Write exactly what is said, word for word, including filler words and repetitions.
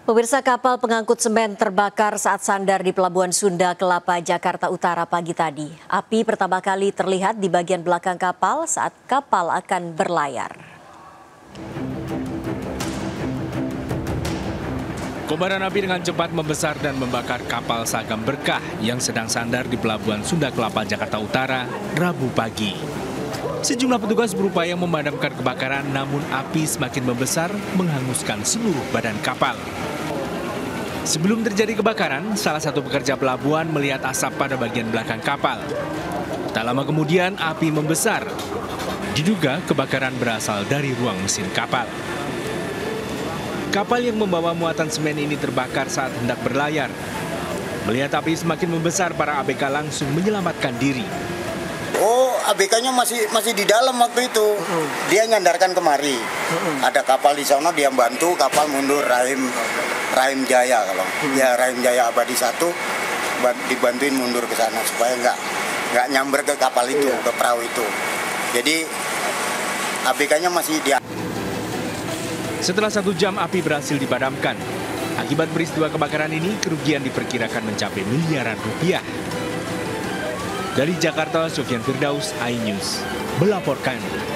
Pemirsa, kapal pengangkut semen terbakar saat sandar di Pelabuhan Sunda Kelapa, Jakarta Utara pagi tadi. Api pertama kali terlihat di bagian belakang kapal saat kapal akan berlayar. Kobaran api dengan cepat membesar dan membakar kapal Sagam Berkah yang sedang sandar di Pelabuhan Sunda Kelapa, Jakarta Utara, Rabu pagi. Sejumlah petugas berupaya memadamkan kebakaran, namun api semakin membesar menghanguskan seluruh badan kapal. Sebelum terjadi kebakaran, salah satu pekerja pelabuhan melihat asap pada bagian belakang kapal. Tak lama kemudian api membesar. Diduga kebakaran berasal dari ruang mesin kapal. Kapal yang membawa muatan semen ini terbakar saat hendak berlayar. Melihat api semakin membesar, para A B K langsung menyelamatkan diri. Oh, A B K-nya masih masih di dalam waktu itu. Uh-huh. Dia nyandarkan kemari. Uh-huh. Ada kapal di sana, dia bantu kapal mundur Rahim Rahim Jaya kalau. Uh-huh. Ya Rahim Jaya Abadi satu dibantuin mundur ke sana supaya nggak nggak nyamber ke kapal itu, uh-huh. ke perahu itu. Jadi A B K-nya masih di. Setelah satu jam api berhasil dipadamkan. Akibat peristiwa kebakaran ini, kerugian diperkirakan mencapai miliaran rupiah. Dari Jakarta, Sofyan Firdaus, iNews, melaporkan.